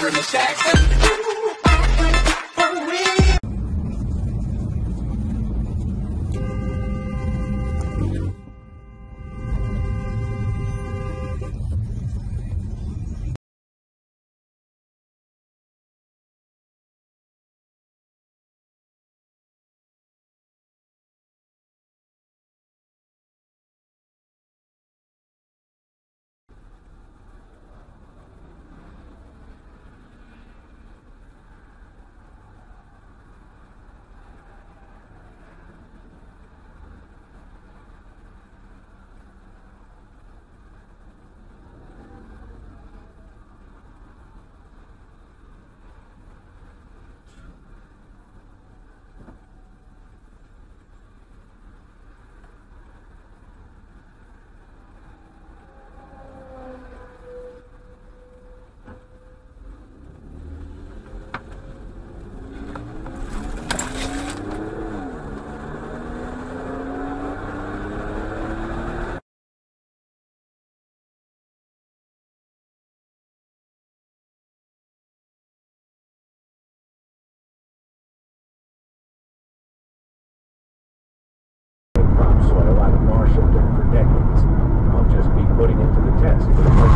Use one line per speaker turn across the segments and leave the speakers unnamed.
Soil I've marshaled for decades. I'll just be putting it to the test.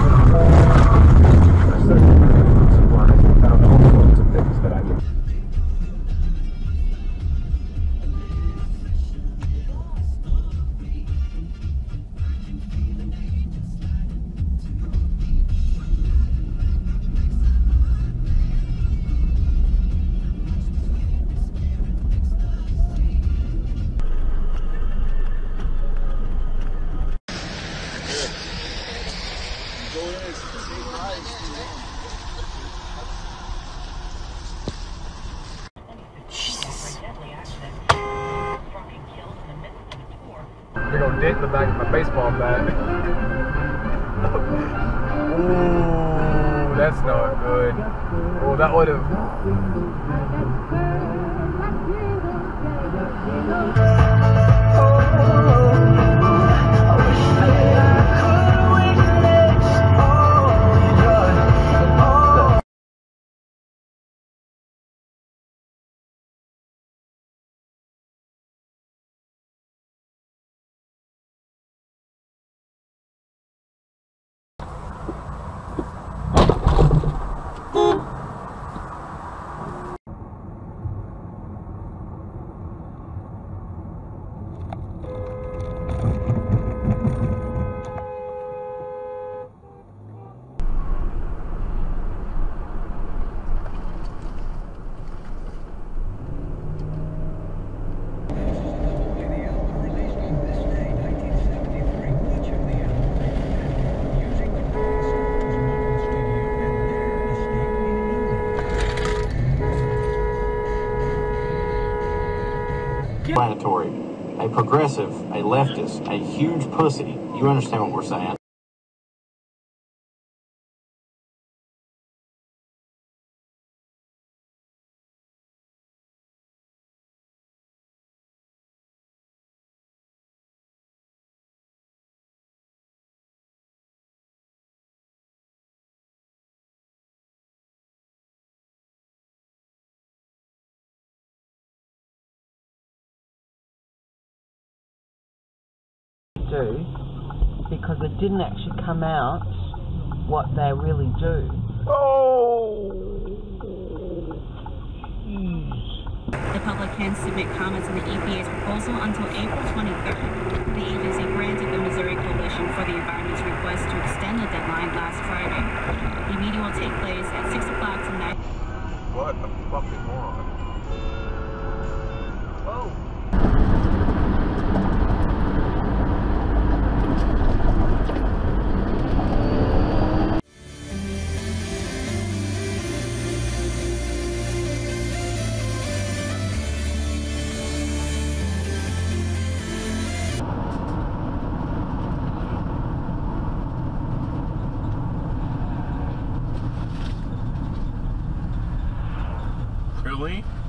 I searched supplies and found all sorts of things that I could.
Big old dent in the back of my baseball bat. Ooh, that's not good. Oh, that would have.
A progressive, a leftist, a huge pussy. You understand what we're saying?
Do because it didn't actually come out what they really do.
Oh!
The public can submit comments on the EPA's proposal until April 23rd. The agency granted the Missouri Coalition for the Environment's request to extend the deadline last Friday. The meeting will take place at 6 o'clock tonight.
What a fucking moron. Whoa.
Really?